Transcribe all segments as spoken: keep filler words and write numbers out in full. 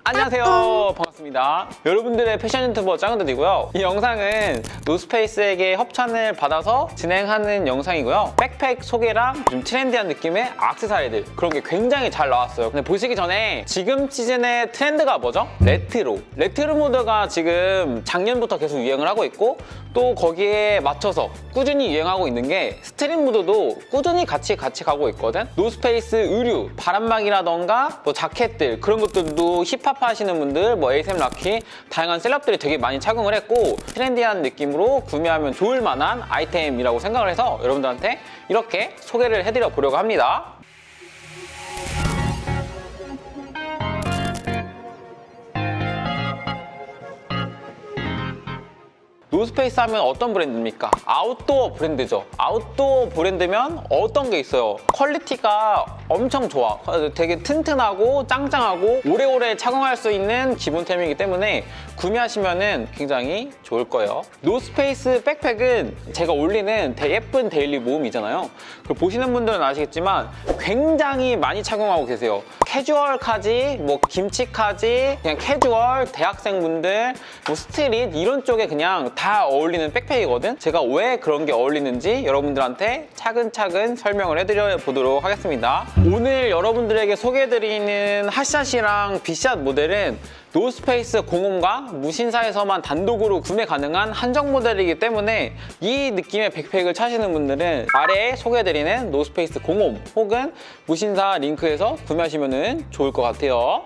안녕하세요, 반갑습니다. 여러분들의 패션 유튜버 짱은들이고요. 이 영상은 노스페이스에게 협찬을 받아서 진행하는 영상이고요. 백팩 소개랑 좀 트렌디한 느낌의 액세서리들, 그런 게 굉장히 잘 나왔어요. 근데 보시기 전에 지금 시즌의 트렌드가 뭐죠? 레트로. 레트로 모드가 지금 작년부터 계속 유행을 하고 있고, 또 거기에 맞춰서 꾸준히 유행하고 있는 게 스트릿 무드도 꾸준히 같이 같이 가고 있거든. 노스페이스 의류, 바람막이라던가 뭐 자켓들, 그런 것들도 힙합 하시는 분들, 뭐 에이에스엠 라키, 다양한 셀럽들이 되게 많이 착용을 했고, 트렌디한 느낌으로 구매하면 좋을 만한 아이템이라고 생각을 해서 여러분들한테 이렇게 소개를 해드려 보려고 합니다. 노스페이스 하면 어떤 브랜드입니까? 아웃도어 브랜드죠. 아웃도어 브랜드면 어떤 게 있어요? 퀄리티가 엄청 좋아. 되게 튼튼하고 짱짱하고 오래오래 착용할 수 있는 기본템이기 때문에 구매하시면 굉장히 좋을 거예요. 노스페이스 백팩은 제가 올리는 되게 예쁜 데일리 모음이잖아요. 그걸 보시는 분들은 아시겠지만 굉장히 많이 착용하고 계세요. 캐주얼까지, 뭐 김치까지, 그냥 캐주얼, 대학생분들, 뭐 스트릿 이런 쪽에 그냥 다 어울리는 백팩이거든. 제가 왜 그런 게 어울리는지 여러분들한테 차근차근 설명을 해드려 보도록 하겠습니다. 오늘 여러분들에게 소개해드리는 핫샷이랑 빗샷 모델은 노스페이스 공홈과 무신사에서만 단독으로 구매 가능한 한정 모델이기 때문에 이 느낌의 백팩을 찾으시는 분들은 아래에 소개해드리는 노스페이스 공홈 혹은 무신사 링크에서 구매하시면 좋을 것 같아요.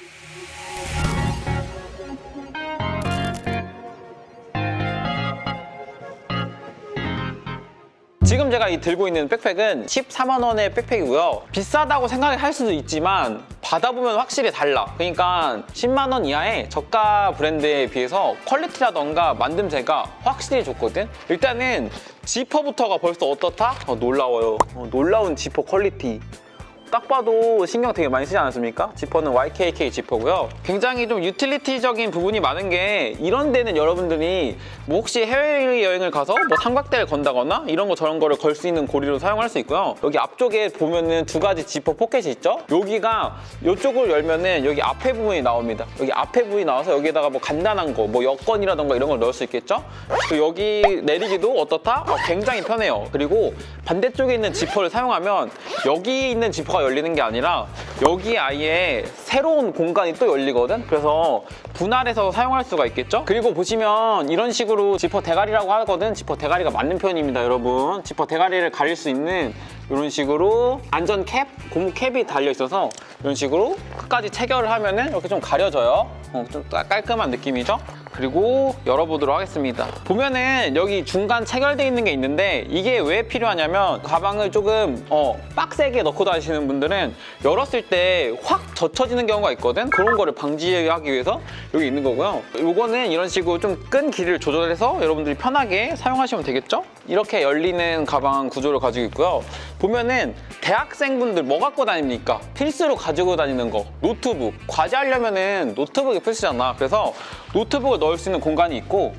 지금 제가 이 들고 있는 백팩은 십사만 원의 백팩이고요. 비싸다고 생각할 수도 있지만 받아보면 확실히 달라. 그러니까 십만 원 이하의 저가 브랜드에 비해서 퀄리티라던가 만듦새가 확실히 좋거든. 일단은 지퍼부터가 벌써 어떻다? 어, 놀라워요. 어, 놀라운 지퍼 퀄리티. 딱 봐도 신경 되게 많이 쓰지 않았습니까? 지퍼는 와이케이케이 지퍼고요. 굉장히 좀 유틸리티적인 부분이 많은 게, 이런 데는 여러분들이 뭐 혹시 해외여행을 가서 뭐 삼각대를 건다거나 이런 거 저런 거를 걸 수 있는 고리로 사용할 수 있고요. 여기 앞쪽에 보면은 두 가지 지퍼 포켓이 있죠? 여기가 이쪽을 열면은 여기 앞에 부분이 나옵니다. 여기 앞에 부분이 나와서 여기에다가 뭐 간단한 거, 뭐 여권이라던가 이런 걸 넣을 수 있겠죠? 또 여기 내리기도 어떻다? 어, 굉장히 편해요. 그리고 반대쪽에 있는 지퍼를 사용하면 여기 있는 지퍼가 열리는 게 아니라 여기 아예 새로운 공간이 또 열리거든. 그래서 분할해서 사용할 수가 있겠죠. 그리고 보시면 이런 식으로 지퍼 대가리라고 하거든. 지퍼 대가리가 맞는 편입니다, 여러분. 지퍼 대가리를 가릴 수 있는 이런 식으로 안전 캡, 고무 캡이 달려 있어서 이런 식으로 끝까지 체결을 하면은 이렇게 좀 가려져요. 어, 좀 깔끔한 느낌이죠. 그리고 열어보도록 하겠습니다. 보면은 여기 중간 체결되어 있는 게 있는데, 이게 왜 필요하냐면 가방을 조금 어, 빡세게 넣고 다니시는 분들은 열었을 때 확 젖혀지는 경우가 있거든. 그런 거를 방지하기 위해서 여기 있는 거고요. 요거는 이런 식으로 좀 끈 길이를 조절해서 여러분들이 편하게 사용하시면 되겠죠. 이렇게 열리는 가방 구조를 가지고 있고요. 보면은 대학생분들 뭐 갖고 다닙니까? 필수로 가지고 다니는 거, 노트북. 과제하려면은 노트북이 필수잖아. 그래서 노트북을 넣을 수 있는 공간이 있고,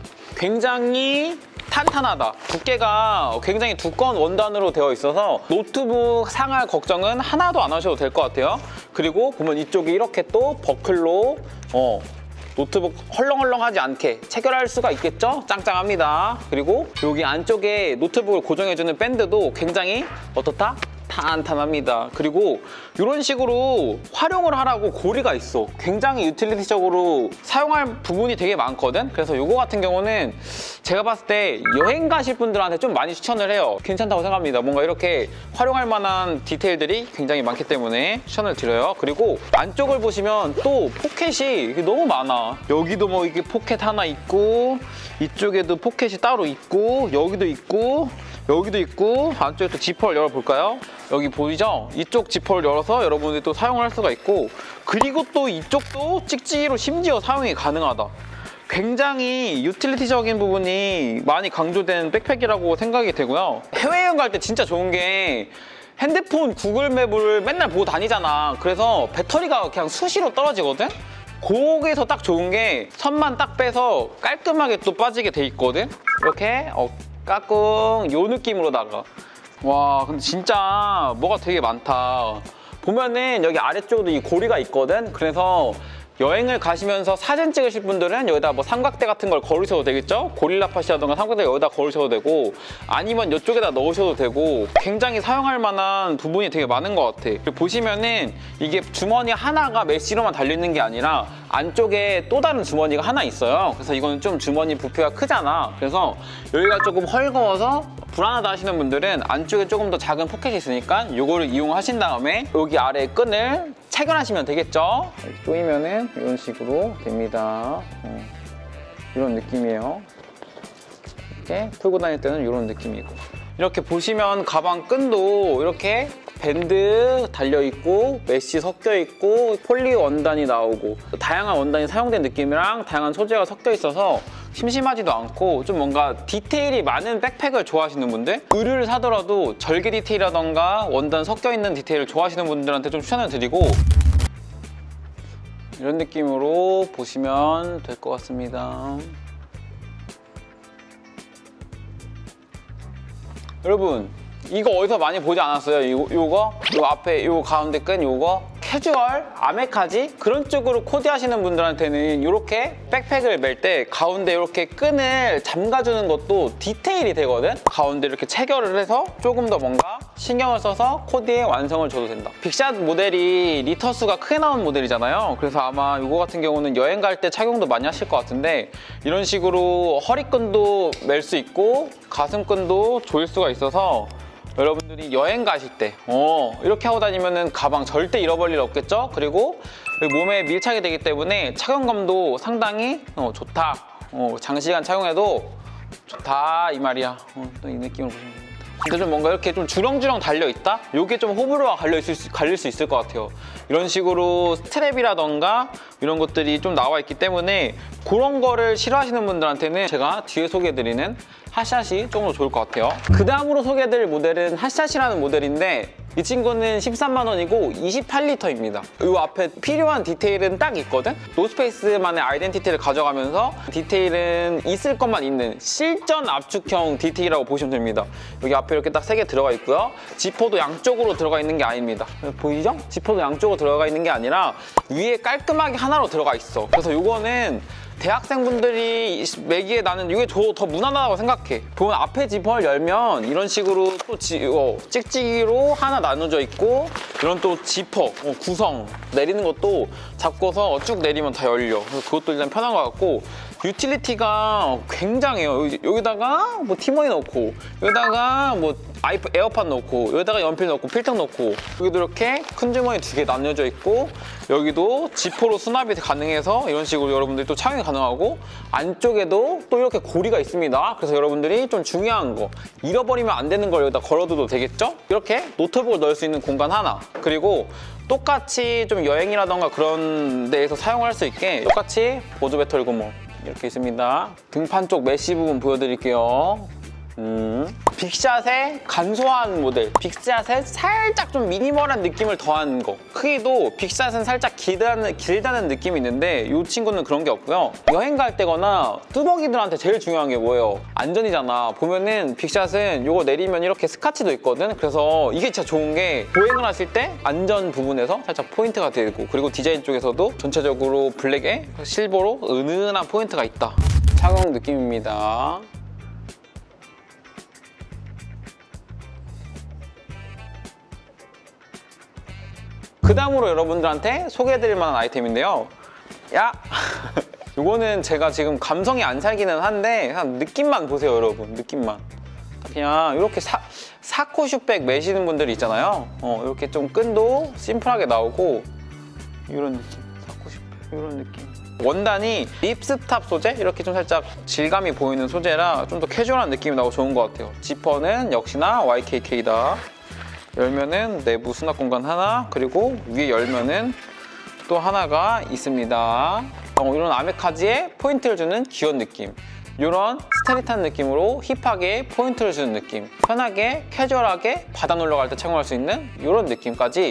굉장히 탄탄하다. 두께가 굉장히 두꺼운 원단으로 되어 있어서 노트북 상할 걱정은 하나도 안 하셔도 될 것 같아요. 그리고 보면 이쪽이 이렇게 또 버클로 어, 노트북 헐렁헐렁하지 않게 체결할 수가 있겠죠? 짱짱합니다. 그리고 여기 안쪽에 노트북을 고정해주는 밴드도 굉장히 어떻다? 탄탄합니다. 그리고 이런 식으로 활용을 하라고 고리가 있어. 굉장히 유틸리티적으로 사용할 부분이 되게 많거든. 그래서 이거 같은 경우는 제가 봤을 때 여행 가실 분들한테 좀 많이 추천을 해요. 괜찮다고 생각합니다. 뭔가 이렇게 활용할 만한 디테일들이 굉장히 많기 때문에 추천을 드려요. 그리고 안쪽을 보시면 또 포켓이 너무 많아. 여기도 뭐 이게 포켓 하나 있고, 이쪽에도 포켓이 따로 있고, 여기도 있고, 여기도 있고, 안쪽에 또 지퍼를 열어볼까요? 여기 보이죠? 이쪽 지퍼를 열어서 여러분들이 또 사용을 할 수가 있고, 그리고 또 이쪽도 찍찍이로 심지어 사용이 가능하다. 굉장히 유틸리티적인 부분이 많이 강조된 백팩이라고 생각이 되고요. 해외여행 갈 때 진짜 좋은 게 핸드폰 구글 맵을 맨날 보고 다니잖아. 그래서 배터리가 그냥 수시로 떨어지거든? 거기서 딱 좋은 게 선만 딱 빼서 깔끔하게 또 빠지게 돼 있거든? 이렇게 어, 까꿍 요 느낌으로다가. 와, 근데 진짜 뭐가 되게 많다. 보면은 여기 아래쪽에도 이 고리가 있거든? 그래서 여행을 가시면서 사진 찍으실 분들은 여기다 뭐 삼각대 같은 걸 걸으셔도 되겠죠? 고릴라 팟이라던가 삼각대 여기다 걸으셔도 되고 아니면 이쪽에다 넣으셔도 되고 굉장히 사용할 만한 부분이 되게 많은 것 같아. 보시면은 이게 주머니 하나가 메쉬로만 달려있는 게 아니라 안쪽에 또 다른 주머니가 하나 있어요. 그래서 이거는 좀 주머니 부피가 크잖아. 그래서 여기가 조금 헐거워서 불안하다 하시는 분들은 안쪽에 조금 더 작은 포켓이 있으니까 이거를 이용하신 다음에 여기 아래 끈을 체결하시면 되겠죠? 조이면은 이런 식으로 됩니다. 어, 이런 느낌이에요. 이렇게 풀고 다닐 때는 이런 느낌이고, 이렇게 보시면 가방 끈도 이렇게 밴드 달려있고 메쉬 섞여있고 폴리 원단이 나오고 다양한 원단이 사용된 느낌이랑 다양한 소재가 섞여 있어서 심심하지도 않고 좀 뭔가 디테일이 많은 백팩을 좋아하시는 분들, 의류를 사더라도 절개 디테일이라던가 원단 섞여있는 디테일을 좋아하시는 분들한테 좀 추천을 드리고, 이런 느낌으로 보시면 될 것 같습니다. 여러분, 이거 어디서 많이 보지 않았어요? 요, 요거? 요 앞에 요 가운데 끈 요거? 캐주얼, 아메카지 그런 쪽으로 코디하시는 분들한테는 이렇게 백팩을 멜 때 가운데 이렇게 끈을 잠가주는 것도 디테일이 되거든? 가운데 이렇게 체결을 해서 조금 더 뭔가 신경을 써서 코디의 완성을 줘도 된다. 빅샷 모델이 리터수가 크게 나온 모델이잖아요. 그래서 아마 이거 같은 경우는 여행 갈 때 착용도 많이 하실 것 같은데, 이런 식으로 허리끈도 멜 수 있고 가슴끈도 조일 수가 있어서 여러분들이 여행 가실 때 어, 이렇게 하고 다니면은 가방 절대 잃어버릴 일 없겠죠? 그리고 몸에 밀착이 되기 때문에 착용감도 상당히 어, 좋다. 어, 장시간 착용해도 좋다 이 말이야. 어, 또 이 느낌을 보시면 됩니다. 근데 좀 뭔가 이렇게 좀 주렁주렁 달려있다? 이게 좀 호불호가 갈릴 수, 갈릴 수 있을 것 같아요. 이런 식으로 스트랩이라던가 이런 것들이 좀 나와 있기 때문에 그런 거를 싫어하시는 분들한테는 제가 뒤에 소개해드리는 핫샷이 조금 더 좋을 것 같아요. 그 다음으로 소개해드릴 모델은 핫샷이라는 모델인데, 이 친구는 십삼만 원이고 이십팔 리터입니다. 이 앞에 필요한 디테일은 딱 있거든? 노스페이스만의 아이덴티티를 가져가면서 디테일은 있을 것만 있는 실전 압축형 디테일이라고 보시면 됩니다. 여기 앞에 이렇게 딱 세 개 들어가 있고요. 지퍼도 양쪽으로 들어가 있는 게 아닙니다. 보이죠? 지퍼도 양쪽으로 들어가 있는 게 아니라 위에 깔끔하게 하나로 들어가 있어. 그래서 이거는 대학생분들이 매기에 나는 이게 더 무난하다고 생각해. 보면 앞에 지퍼를 열면 이런 식으로 또 지, 어, 찍찍이로 하나 나눠져 있고, 이런 또 지퍼 어, 구성 내리는 것도 잡고서 쭉 내리면 다 열려. 그래서 그것도 일단 편한 것 같고, 유틸리티가 굉장해요. 여기, 여기다가 뭐 티머니 넣고, 여기다가 뭐 아이폰 에어팟 넣고, 여기다가 연필 넣고, 필통 넣고, 여기도 이렇게 큰 주머니 두 개 나뉘어져 있고, 여기도 지퍼로 수납이 가능해서 이런 식으로 여러분들이 또 착용이 가능하고, 안쪽에도 또 이렇게 고리가 있습니다. 그래서 여러분들이 좀 중요한 거, 잃어버리면 안 되는 걸 여기다 걸어둬도 되겠죠? 이렇게 노트북을 넣을 수 있는 공간 하나, 그리고 똑같이 좀 여행이라던가 그런 데에서 사용할 수 있게 똑같이 보조 배터리 구멍 이렇게 있습니다. 등판 쪽 메쉬 부분 보여드릴게요. 음. 빅샷의 간소한 모델, 빅샷에 살짝 좀 미니멀한 느낌을 더한 거. 크기도 빅샷은 살짝 길다는, 길다는 느낌이 있는데 이 친구는 그런 게 없고요. 여행 갈 때거나 뚜벅이들한테 제일 중요한 게 뭐예요? 안전이잖아. 보면은 빅샷은 이거 내리면 이렇게 스카치도 있거든. 그래서 이게 진짜 좋은 게 보행을 하실 때 안전 부분에서 살짝 포인트가 되고, 그리고 디자인 쪽에서도 전체적으로 블랙에 실버로 은은한 포인트가 있다. 착용 느낌입니다. 그 다음으로 여러분들한테 소개해드릴 만한 아이템인데요. 야! 이거는 제가 지금 감성이 안 살기는 한데 그냥 느낌만 보세요, 여러분. 느낌만. 그냥 이렇게 사, 사코슈백 매시는 분들이 있잖아요. 어, 이렇게 좀 끈도 심플하게 나오고 이런 느낌. 사코슈백 이런 느낌. 원단이 립스탑 소재? 이렇게 좀 살짝 질감이 보이는 소재라 좀 더 캐주얼한 느낌이 나고 좋은 것 같아요. 지퍼는 역시나 와이케이케이다. 열면은 내부 수납 공간 하나, 그리고 위에 열면은 또 하나가 있습니다. 어, 이런 아메카지에 포인트를 주는 귀여운 느낌. 이런 스타일릿한 느낌으로 힙하게 포인트를 주는 느낌. 편하게 캐주얼하게 바다 놀러 갈 때 착용할 수 있는 이런 느낌까지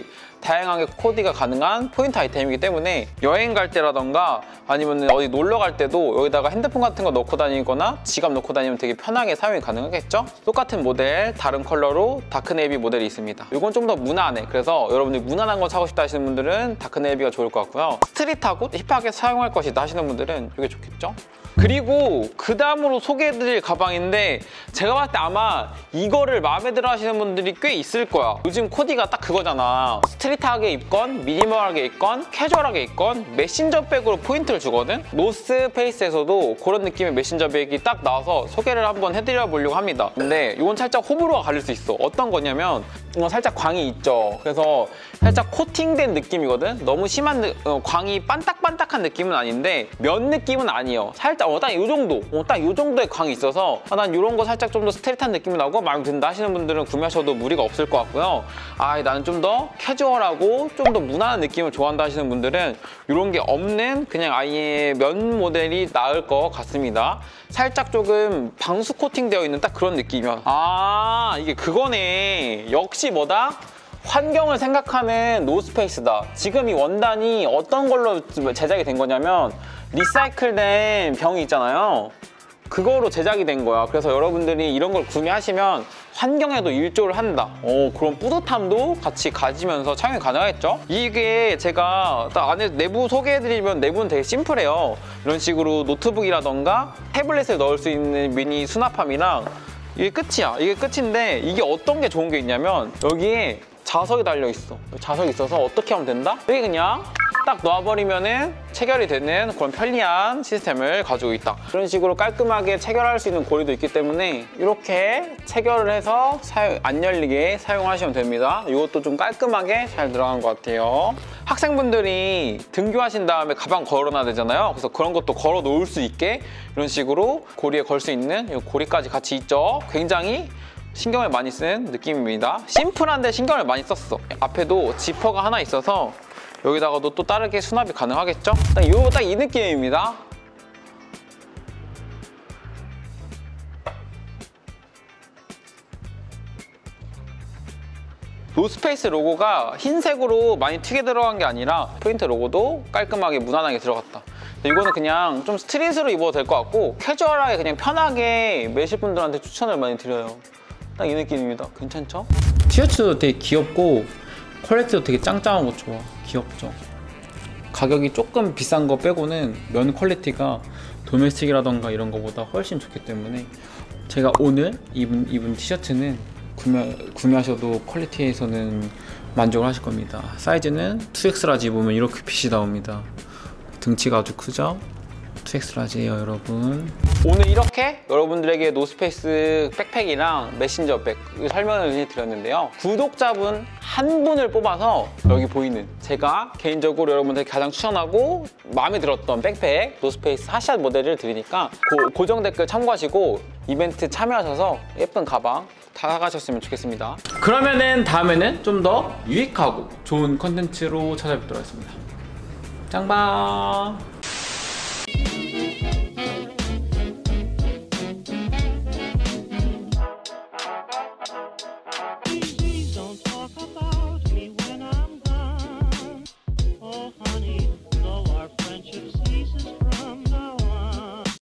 다양하게 코디가 가능한 포인트 아이템이기 때문에 여행 갈 때라던가 아니면 어디 놀러 갈 때도 여기다가 핸드폰 같은 거 넣고 다니거나 지갑 넣고 다니면 되게 편하게 사용이 가능하겠죠? 똑같은 모델 다른 컬러로 다크네이비 모델이 있습니다. 이건 좀 더 무난해. 그래서 여러분들이 무난한 거 사고 싶다 하시는 분들은 다크네이비가 좋을 것 같고요. 스트릿하고 힙하게 사용할 것이다 하시는 분들은 이게 좋겠죠? 그리고 그 다음으로 소개해드릴 가방인데 제가 봤을 때 아마 이거를 마음에 들어 하시는 분들이 꽤 있을 거야. 요즘 코디가 딱 그거잖아. 스트릿하게 입건, 미니멀하게 입건, 캐주얼하게 입건 메신저백으로 포인트를 주거든? 노스페이스에서도 그런 느낌의 메신저백이 딱 나와서 소개를 한번 해드려 보려고 합니다. 근데 이건 살짝 호불호가 갈릴 수 있어. 어떤 거냐면 이건 살짝 광이 있죠. 그래서 살짝 코팅된 느낌이거든? 너무 심한 느, 어, 광이 반딱반딱한 느낌은 아닌데 면 느낌은 아니에요. 살짝 어, 딱 이 정도, 어, 딱 이 정도의 광이 있어서 아, 난 이런 거 살짝 좀 더 스트릿한 느낌이 나고 마음에 든다 하시는 분들은 구매하셔도 무리가 없을 것 같고요. 아, 나는 좀 더 캐주얼하고 좀 더 무난한 느낌을 좋아한다 하시는 분들은 이런 게 없는 그냥 아예 면 모델이 나을 것 같습니다. 살짝 조금 방수 코팅되어 있는 딱 그런 느낌이야. 아, 이게 그거네. 역시 뭐다? 환경을 생각하는 노스페이스다. 지금 이 원단이 어떤 걸로 제작이 된 거냐면 리사이클된 병이 있잖아요. 그거로 제작이 된 거야. 그래서 여러분들이 이런 걸 구매하시면 환경에도 일조를 한다. 오, 그런 뿌듯함도 같이 가지면서 착용이 가능하겠죠? 이게 제가 딱 안에 내부 소개해드리면 내부는 되게 심플해요. 이런 식으로 노트북이라던가 태블릿에 넣을 수 있는 미니 수납함이랑 이게 끝이야. 이게 끝인데 이게 어떤 게 좋은 게 있냐면 여기에 자석이 달려있어. 자석이 있어서 어떻게 하면 된다? 여기 그냥 딱 놔버리면은 체결이 되는 그런 편리한 시스템을 가지고 있다. 이런 식으로 깔끔하게 체결할 수 있는 고리도 있기 때문에 이렇게 체결을 해서 사용, 안 열리게 사용하시면 됩니다. 이것도 좀 깔끔하게 잘 들어간 것 같아요. 학생분들이 등교하신 다음에 가방 걸어놔야 되잖아요. 그래서 그런 것도 걸어 놓을 수 있게 이런 식으로 고리에 걸 수 있는 이 고리까지 같이 있죠. 굉장히 신경을 많이 쓴 느낌입니다. 심플한데 신경을 많이 썼어. 앞에도 지퍼가 하나 있어서 여기다가도 또 다르게 수납이 가능하겠죠? 딱 요, 딱 이 느낌입니다. 노스페이스 로고가 흰색으로 많이 튀게 들어간 게 아니라 포인트 로고도 깔끔하게 무난하게 들어갔다. 이거는 그냥 좀 스트릿으로 입어도 될 것 같고 캐주얼하게 그냥 편하게 매실 분들한테 추천을 많이 드려요. 딱 이 느낌입니다. 괜찮죠? 티셔츠도 되게 귀엽고 퀄리티도 되게 짱짱하고 좋아. 귀엽죠? 가격이 조금 비싼 거 빼고는 면 퀄리티가 도메스틱이라던가 이런 거보다 훨씬 좋기 때문에 제가 오늘 입은, 입은 티셔츠는 구매, 구매하셔도 퀄리티에서는 만족을 하실 겁니다. 사이즈는 투 엑스 라지 입으면 이렇게 핏이 나옵니다. 등치가 아주 크죠? 투 엑스 라지예요, 여러분. 오늘 이렇게 여러분들에게 노스페이스 백팩이랑 메신저백 설명을 드렸는데요. 구독자분 한 분을 뽑아서 여기 보이는 제가 개인적으로 여러분들께 가장 추천하고 마음에 들었던 백팩 노스페이스 핫샷 모델을 드리니까 고, 고정 댓글 참고하시고 이벤트 참여하셔서 예쁜 가방 다 사가셨으면 좋겠습니다. 그러면은 다음에는 좀 더 유익하고 좋은 컨텐츠로 찾아뵙도록 하겠습니다. 짱방!